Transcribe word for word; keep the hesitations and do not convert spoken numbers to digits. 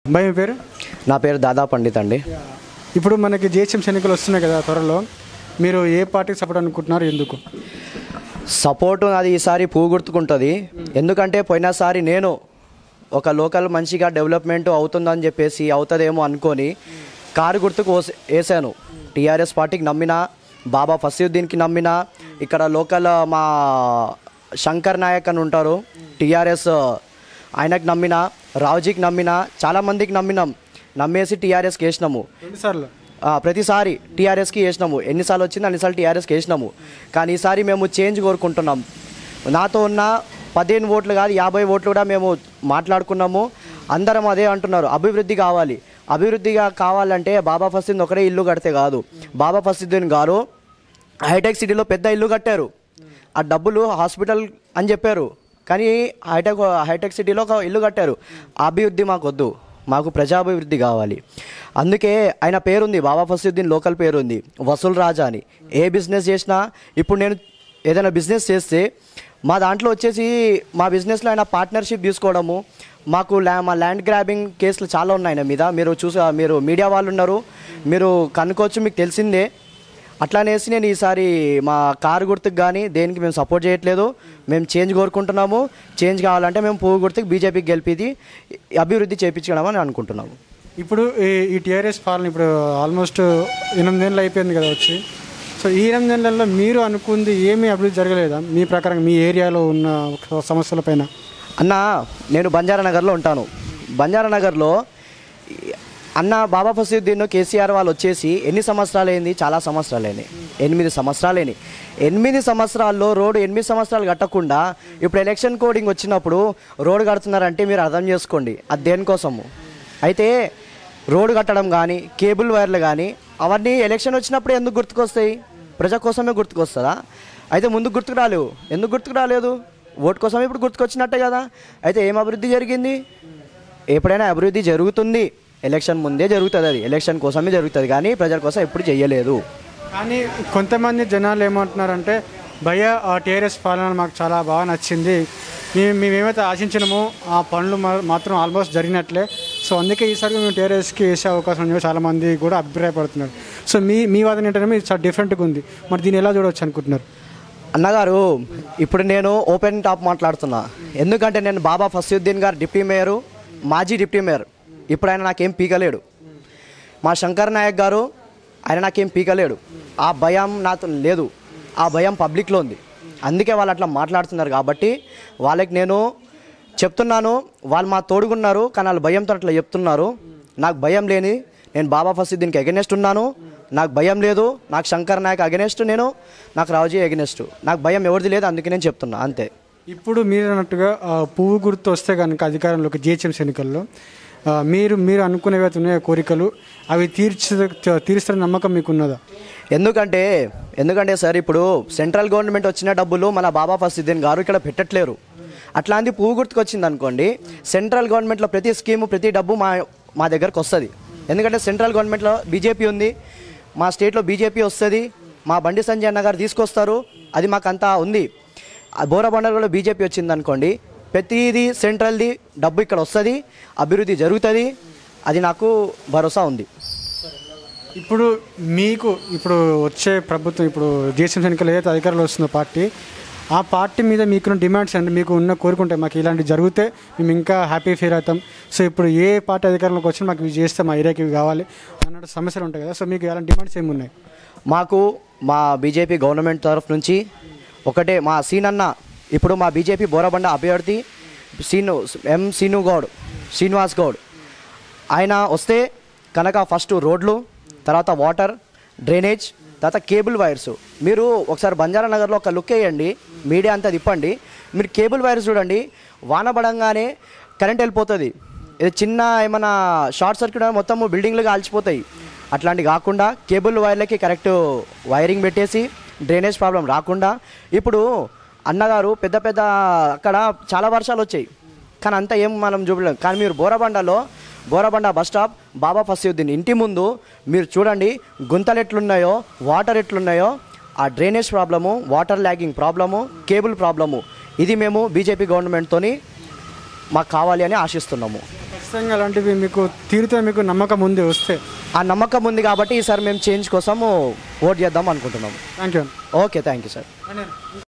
భయం పేరు నా పేరు దాదా పండిత్ అండి. ఇప్పుడు మనకి జిహెచ్ఎం ఎన్నికలు వస్తున్నాయి కదా త్వరలో, మీరు ఏ పార్టీకి సపోర్ట్ అనుకుంటున్నారు, ఎందుకు? సపోర్ట్ అది ఈసారి పువ్వు గుర్తుకుంటుంది. ఎందుకంటే పోయినసారి నేను ఒక లోకల్ మంచిగా డెవలప్మెంట్ అవుతుందని చెప్పేసి అవుతుందేమో అనుకొని కారు గుర్తుకు వేసాను. టీఆర్ఎస్ పార్టీకి నమ్మిన, బాబా ఫసీయుద్దీన్కి నమ్మిన, ఇక్కడ లోకల్ మా శంకర్ నాయక్ అని ఉంటారు టీఆర్ఎస్, ఆయనకు నమ్మిన, రావుజీకి నమ్మిన, చాలామందికి నమ్మినాం. నమ్మేసి టీఆర్ఎస్కి వేసినాము. ఎన్నిసార్లు? ప్రతిసారి టీఆర్ఎస్కి వేసినాము. ఎన్నిసార్లు వచ్చింది అన్నిసార్లు టీఆర్ఎస్కి వేసినాము. కానీ ఈసారి మేము చేంజ్ కోరుకుంటున్నాం. నాతో ఉన్న పదిహేను ఓట్లు కాదు యాభై ఓట్లు కూడా మేము మాట్లాడుకున్నాము. అందరం అదే అంటున్నారు, అభివృద్ధి కావాలి. అభివృద్ధిగా కావాలంటే బాబా ఫసీద్దీన్ ఒకటే ఇల్లు కడితే కాదు. బాబా ఫసీద్దీన్ గారు హైటెక్ సిటీలో పెద్ద ఇల్లు కట్టారు. ఆ డబ్బులు హాస్పిటల్ అని చెప్పారు, కానీ హైటెక్ హైటెక్ సిటీలో ఒక ఇల్లు కట్టారు. అభివృద్ధి మాకు వద్దు, మాకు ప్రజాభివృద్ధి కావాలి. అందుకే ఆయన పేరుంది, బాబా ఫసీయుద్దీన్ లోకల్ పేరుంది వసూల్ రాజా అని. ఏ బిజినెస్ చేసినా, ఇప్పుడు నేను ఏదైనా బిజినెస్ చేస్తే మా దాంట్లో వచ్చేసి మా బిజినెస్లో ఆయన పార్ట్నర్షిప్ తీసుకోవడము, మాకు ల్యా మా ల్యాండ్ గ్రాబింగ్ కేసులు చాలా ఉన్నాయి ఆయన మీద. మీరు చూసా, మీరు మీడియా వాళ్ళు ఉన్నారు, మీరు కనుక్కోవచ్చు, మీకు తెలిసిందే. అట్లానేసి నేను ఈసారి మా కారు గుర్తుకు కానీ దేనికి మేము సపోర్ట్ చేయట్లేదు. మేము చేంజ్ కోరుకుంటున్నాము. చేంజ్ కావాలంటే మేము పువ్వు గుర్తుకు బీజేపీకి గెలిపి అభివృద్ధి చేయించడం అని అనుకుంటున్నాము. ఇప్పుడు ఈ టీఆర్ఎస్ పాలన ఇప్పుడు ఆల్మోస్ట్ ఎనిమిదేళ్ళు అయిపోయింది కదా వచ్చి. సో ఈ ఎనిమిదేళ్లలో మీరు అనుకుంది ఏమీ అభివృద్ధి జరగలేదా మీ ప్రకారం, మీ ఏరియాలో ఉన్న సమస్యల పైన? అన్న, నేను బంజారా నగర్లో ఉంటాను. బంజారా నగర్లో అన్న బాబా ఫసీయుద్దీన్ కేసీఆర్ వాళ్ళు వచ్చేసి ఎన్ని సంవత్సరాలు అయింది? చాలా సంవత్సరాలు అయినాయి. ఎనిమిది సంవత్సరాలు అయినాయి. ఎనిమిది సంవత్సరాల్లో రోడ్డు ఎనిమిది సంవత్సరాలు కట్టకుండా ఇప్పుడు ఎలక్షన్ కోడింగ్ వచ్చినప్పుడు రోడ్డు కడుతున్నారంటే మీరు అర్థం చేసుకోండి అది దేనికోసము. అయితే రోడ్డు కట్టడం కానీ, కేబుల్ వైర్లు కానీ అవన్నీ ఎలక్షన్ వచ్చినప్పుడు ఎందుకు గుర్తుకొస్తాయి? ప్రజల కోసమే గుర్తుకొస్తుందా? అయితే ముందు గుర్తుకు రాలేవు. ఎందుకు గుర్తుకు రాలేదు? ఓటు కోసం ఇప్పుడు గుర్తుకొచ్చినట్టే కదా. అయితే ఏం అభివృద్ధి జరిగింది? ఎప్పుడైనా అభివృద్ధి జరుగుతుంది ఎలక్షన్ ముందే జరుగుతుంది. అది ఎలక్షన్ కోసమే జరుగుతుంది, కానీ ప్రజల కోసం ఎప్పుడు చేయలేదు. కానీ కొంతమంది జనాలు ఏమంటున్నారంటే, భయ ఆ టీఆర్ఎస్ పాలన మాకు చాలా బాగా నచ్చింది, మేము మేమేమైతే ఆశించినామో ఆ పనులు మాత్రం ఆల్మోస్ట్ జరిగినట్లే, సో అందుకే ఈసారి మేము టీఆర్ఎస్కి వేసే అవకాశం ఉందని చాలామంది కూడా అభిప్రాయపడుతున్నారు. సో మీ మీ వాదన ఏంటంటే చాలా డిఫరెంట్గా ఉంది, మరి దీన్ని ఎలా చూడవచ్చు అనుకుంటున్నారు? అన్నగారు, ఇప్పుడు నేను ఓపెన్ టాప్ మాట్లాడుతున్నా. ఎందుకంటే నేను బాబా ఫసీయుద్దీన్ గారు డిప్యూటీ మేయరు, మాజీ డిప్యూటీ మేయర్. ఇప్పుడు ఆయన నాకేం పీకలేడు. మా శంకర్ నాయక్ గారు, ఆయన నాకేం పీకలేడు. ఆ భయం నాతో లేదు, ఆ భయం పబ్లిక్లో ఉంది. అందుకే వాళ్ళు అట్లా మాట్లాడుతున్నారు. కాబట్టి వాళ్ళకి నేను చెప్తున్నాను, వాళ్ళు మా తోడుగున్నారు, కానీ వాళ్ళు భయంతో అట్లా చెప్తున్నారు. నాకు భయం లేని, నేను బాబా ఫసీయుద్దీన్కి అగెనెస్ట్ ఉన్నాను. నాకు భయం లేదు. నాకు శంకర్ నాయక్ అగెనెస్ట్ నేను, నాకు రావుజీ అగెనెస్ట్. నాకు భయం ఎవరిది లేదు, అందుకే నేను చెప్తున్నా అంతే. ఇప్పుడు మీరు అన్నట్టుగా పువ్వు గుర్తు వస్తే కనుక అధికారంలోకి జిహెచ్ఎంసీ ఎన్నికల్లో మీరు మీరు అనుకునేవి ఉన్నాయో కోరికలు, అవి తీర్చి తీరుస్తున్న నమ్మకం మీకు ఉన్నదా? ఎందుకంటే ఎందుకంటే సార్, ఇప్పుడు సెంట్రల్ గవర్నమెంట్ వచ్చిన డబ్బులు మన బాబా ఫసీయుద్దీన్ గారు ఇక్కడ పెట్టట్లేరు. అట్లాంటి పువ్వు గుర్తుకు వచ్చింది అనుకోండి, సెంట్రల్ గవర్నమెంట్లో ప్రతి స్కీము ప్రతి డబ్బు మా మా దగ్గరకు వస్తుంది. ఎందుకంటే సెంట్రల్ గవర్నమెంట్లో బీజేపీ ఉంది, మా స్టేట్లో బీజేపీ వస్తుంది, మా బండి సంజయ్ అన్న గారు తీసుకొస్తారు, అది మాకంతా ఉంది. బోరబండలో బీజేపీ వచ్చింది అనుకోండి, ప్రతిదీ సెంట్రల్ది డబ్బు ఇక్కడ వస్తుంది, అభివృద్ధి జరుగుతుంది. అది నాకు భరోసా ఉంది. ఇప్పుడు మీకు ఇప్పుడు వచ్చే ప్రభుత్వం, ఇప్పుడు జిహెచ్ఎంసీ ఎన్నికలు ఏదైతే అధికారంలో వస్తుందో పార్టీ, ఆ పార్టీ మీద మీకున్న డిమాండ్స్ అండి, మీకు ఉన్న కోరుకుంటే మాకు ఇలాంటివి జరిగితే మేము ఇంకా హ్యాపీ ఫీల్ అవుతాం, సో ఇప్పుడు ఏ పార్టీ అధికారంలోకి వచ్చినా మాకు ఇవి చేస్తే మా ఏరియాకి ఇవి కావాలి అన్నట్టు సమస్యలు ఉంటాయి కదా. సో మీకు ఎలాంటి డిమాండ్స్ ఏమి ఉన్నాయి? మాకు మా బీజేపీ గవర్నమెంట్ తరఫు నుంచి ఒకటే, మా సీనన్న ఇప్పుడు మా బీజేపీ బోరబండ అభ్యర్థి సీను ఎం సీను గౌడ్ శ్రీనివాస్ గౌడ్, ఆయన వస్తే కనుక ఫస్ట్ రోడ్లు, తర్వాత వాటర్, డ్రైనేజ్, తర్వాత కేబుల్ వైర్స్. మీరు ఒకసారి బంజారా నగర్లో ఒక లుక్ వేయండి, మీడియా అంతా తిప్పండి, మీరు కేబుల్ వైర్స్ చూడండి, వాన పడంగానే కరెంట్ వెళ్ళిపోతుంది. ఇది చిన్న ఏమైనా షార్ట్ సర్క్యూట్ మొత్తం బిల్డింగ్లు కాల్చిపోతాయి. అట్లాంటి కాకుండా కేబుల్ వైర్లకి కరెక్ట్ వైరింగ్ పెట్టేసి డ్రైనేజ్ ప్రాబ్లం రాకుండా. ఇప్పుడు అన్నగారు పెద్ద పెద్ద అక్కడ చాలా వర్షాలు వచ్చాయి, కానీ అంతా ఏం మనం చూడలేం. కానీ మీరు బోరబండలో బోరబండ బస్ స్టాప్ బాబా ఫసీయుద్దీన్ ఇంటి ముందు మీరు చూడండి, గుంతలు ఎట్లున్నాయో, వాటర్ ఎట్లున్నాయో, ఆ drainage problem, water logging problem, cable problem, ఇది మేము బీజేపీ గవర్నమెంట్తోని మాకు కావాలి అని ఆశిస్తున్నాము. ఖచ్చితంగా అలాంటివి మీకు తీరుతో మీకు నమ్మకం ఉంది వస్తే. ఆ నమ్మకం ఉంది కాబట్టి ఈసారి మేము చేంజ్ కోసము ఓట్ చేద్దాం అనుకుంటున్నాము. Thank you. Okay, thank you sir. అన్న